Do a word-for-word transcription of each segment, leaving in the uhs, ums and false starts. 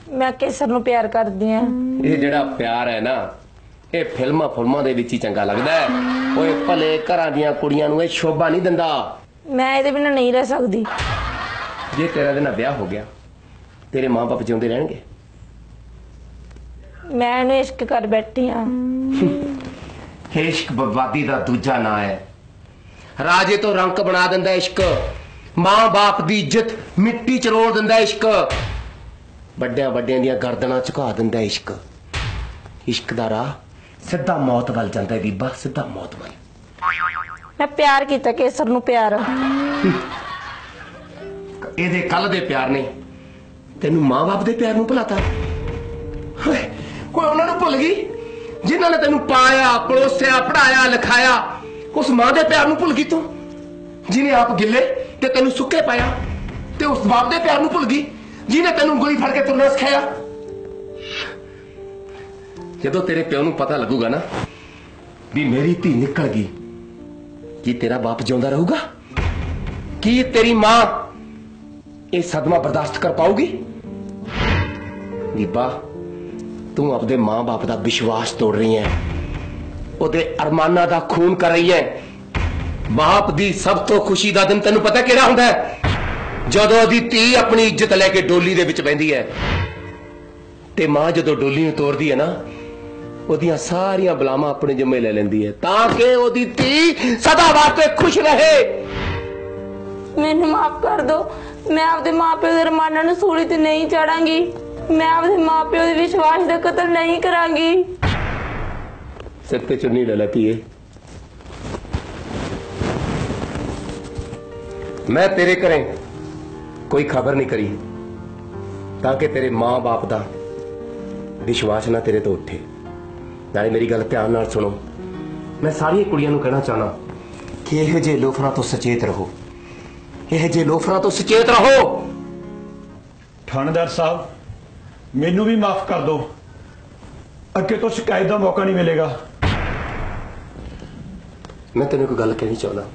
मैं केसर नूं प्यार करदी हां। ये जिहड़ा प्यार है ना ये फिल्मां फिल्मां दे विच ही चंगा लगदा है। ओए भले घरां दीयां कुड़ियां नूं ये शोभा नहीं दिंदा। मैं इहदे बिना नहीं रह सकदी। जे तेरा इहदे नाल ब्याह हो गया तेरे मां बाप जिउंदे रहणगे? मैं इहनूं इश्क कर बैठी हां। इश्क बर्बादी दा दूजा ना है। राजे तो रंक बना दिंदा इश्क, मां बाप दी इज्जत मिट्टी च रोल दिंदा इश्क, ਵੱਡਿਆਂ ਵੱਡਿਆਂ ਦੀਆਂ ਗਰਦਨਾਂ ਝੁਕਾ ਦਿੰਦਾ ਇਸ਼ਕ। ਇਸ਼ਕ ਦਾ ਰਾਹ ਸਿੱਧਾ ਮੌਤ ਵੱਲ ਜਾਂਦਾ ਬੀਬਾ, ਸਿੱਧਾ ਮੌਤ ਵੱਲ। मैं प्यार कीता केसर नूं प्यार। ਇਹਦੇ ਕੱਲ ਦੇ ਪਿਆਰ ਨੇ ਤੈਨੂੰ ਮਾਂ-ਬਾਪ ਦੇ ਪਿਆਰ ਨੂੰ ਭੁਲਾਤਾ। ਹਾਏ ਕੋਈ ਉਹਨਾਂ ਨੂੰ ਭੁੱਲ ਗਈ ਜਿਨ੍ਹਾਂ ਨੇ ਤੈਨੂੰ ਪਾਇਆ ਪਲੋਸਿਆ ਪੜਾਇਆ ਲਿਖਾਇਆ। ਉਸ ਮਾਂ ਦੇ ਪਿਆਰ ਨੂੰ ਭੁੱਲ ਗਈ ਤੂੰ ਜਿਹਨੇ ਆਪ ਗਿੱਲੇ ਤੇ ਤੈਨੂੰ ਸੁੱਕੇ ਪਾਇਆ। ਤੇ ਉਸ ਬਾਪ ਦੇ ਪਿਆਰ ਨੂੰ ਭੁੱਲ ਗਈ ਜਿਹਨੇ ਤੈਨੂੰ ਉਂਗਲੀ ਫੜ ਕੇ ਤੁਰਨਾ ਸਿਖਾਇਆ। ਜਦੋਂ ਤੇਰੇ ਪਿਓ ਨੂੰ ਪਤਾ ਲੱਗੂਗਾ ਨਾ ਵੀ ਮੇਰੀ ਧੀ ਨਿਕਲ ਗਈ, ਕੀ ਤੇਰਾ ਬਾਪ ਜਿਉਂਦਾ ਰਹੂਗਾ? ਕੀ ਤੇਰੀ ਮਾਂ ਇਹ ਸਦਮਾ ਬਰਦਾਸ਼ਤ ਕਰ ਪਾਊਗੀ? ਬੀਬਾ ਤੂੰ ਆਪਣੇ ਮਾਂ ਬਾਪ ਦਾ ਵਿਸ਼ਵਾਸ ਤੋੜ ਰਹੀ ਹੈ, ਉਹਦੇ ਅਰਮਾਨਾਂ ਦਾ ਖੂਨ ਕਰ ਰਹੀ ਹੈ। ਬਾਪ ਦੀ ਸਭ ਤੋਂ ਖੁਸ਼ੀ ਦਾ ਦਿਨ ਤੈਨੂੰ ਪਤਾ ਕਿਹੜਾ ਹੁੰਦਾ ਹੈ? ਜਦੋਂ ਉਹਦੀ ਧੀ ਆਪਣੀ ਇੱਜ਼ਤ ਲੈ ਕੇ ਡੋਲੀ ਦੇ ਵਿੱਚ ਬਹਿੰਦੀ ਹੈ ਤੇ ਮਾਂ ਜਦੋਂ ਡੋਲੀ ਨੂੰ ਤੋੜਦੀ ਹੈ ਨਾ ਉਹਦੀਆਂ ਸਾਰੀਆਂ ਬਲਾਵਾਂ ਆਪਣੇ ਜਿੰਮੇ ਲੈ ਲੈਂਦੀ ਹੈ ਤਾਂ ਕਿ ਉਹਦੀ ਧੀ ਸਦਾ ਵਾਸਤੇ ਖੁਸ਼ ਰਹੇ। ਮੈਨੂੰ ਮਾਫ ਕਰ ਦੋ। मैं आपदे मां प्यो दे रमाना नूं सूली ते नहीं चढ़ांगी। मैं आपदे मां प्यो दे विश्वास दा कतल नहीं करांगी। सिर ते चुन्नी ले लेती है। मैं तेरे घरें कोई खबर नहीं करी ताकि तेरे मां बाप दा विश्वास ना तेरे तो उठे। नाले मेरी गल ध्यान नाल सुनो, मैं सारी कुड़ियां नूं कहना चाहना कि इहो जे लोफरां तो सचेत रहो, ਇਹ ਜੇ ਲੋਫਰਾਂ ਤੋਂ ਸੁਚੇਤ ਰਹੋ। थानेदार साहब मैनू भी माफ कर दो, अगे तो शिकायत का मौका नहीं मिलेगा। मैं तेन कोई गल कहनी चाहना,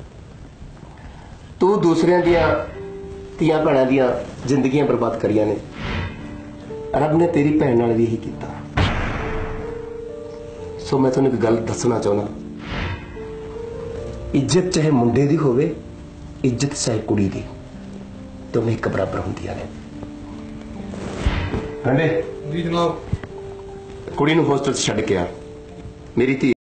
तू दूसरिया दियां धीआं भैणां दियां जिंदगियां बर्बाद करियां ने, रब ने तेरी भैन नाल भी यही कीता। सो मैं तेन एक गल दसना चाहना, इज्जत चाहे मुंडे दी होवे इज्जत चाहे कुड़ी दी, दोनों एक बराबर होंदियां ने। जी जनाब, कुड़ी नूं होस्टल छड्ड के आ, मेरी धी